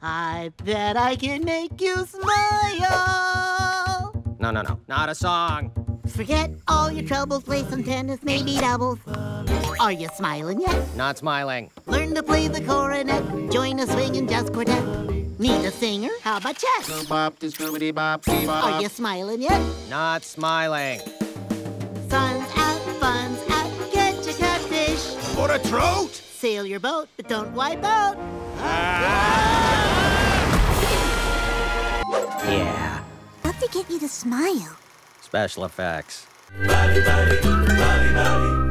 I bet I can make you smile. No, not a song. Forget all your troubles, play some tennis, maybe doubles. Are you smiling yet? Not smiling. Learn to play the cornet, join a swinging jazz quartet. Need a singer? How about chess? Are you smiling yet? Not smiling. Sun's out, fun's out, catch a catfish. For a trout? Sail your boat, but don't wipe out. Yeah. What to get you to smile? Special effects. Bali, bali, bali, bali.